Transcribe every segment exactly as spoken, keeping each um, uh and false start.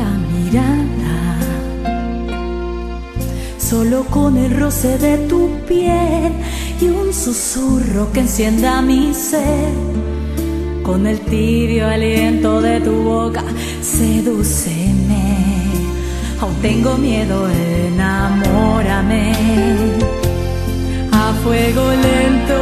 la mirada, solo con el roce de tu piel y un susurro que encienda mi ser. Con el tibio aliento de tu boca, sedúceme. Aún tengo miedo, enamórame a fuego lento.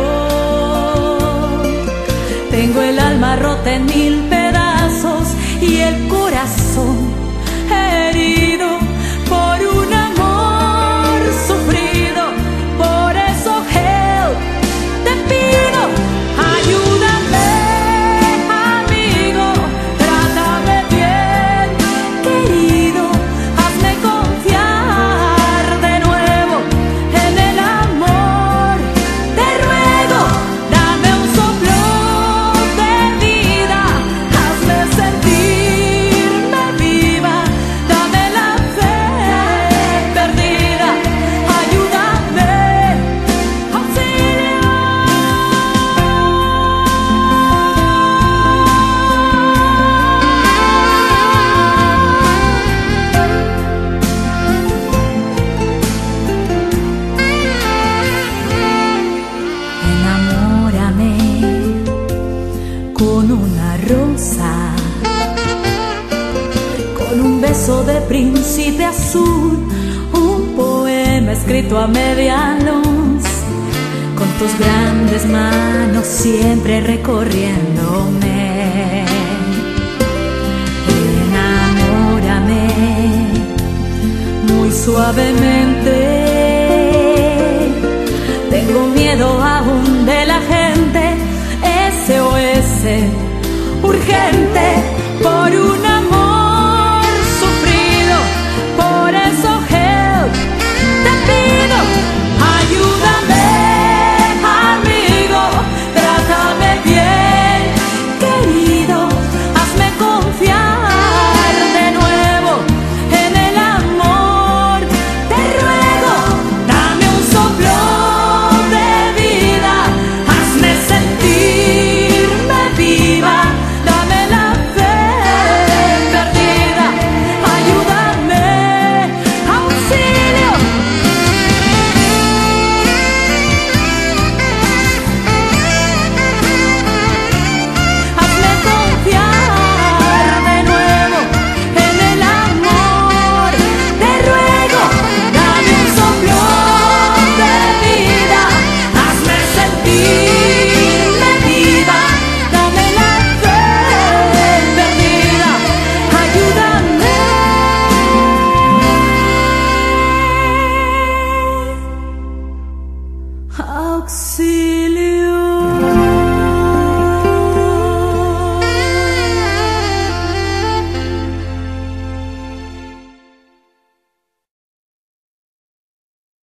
Tengo el alma rota en mil pedazos y el corazón herido por un amor sufrido. Por eso, help, te pido, ayúdame, amigo, trátame bien, querido, hazme confiar de nuevo en el amor. Te ruego, dame un soplo de vida, hazme sentirme viva, dame la fe perdida, ayúdame, auxilio. Enamórame con una rosa, con un beso de príncipe azul, un poema escrito a media luz, con tus grandes manos siempre recorriéndome. Enamórame muy suavemente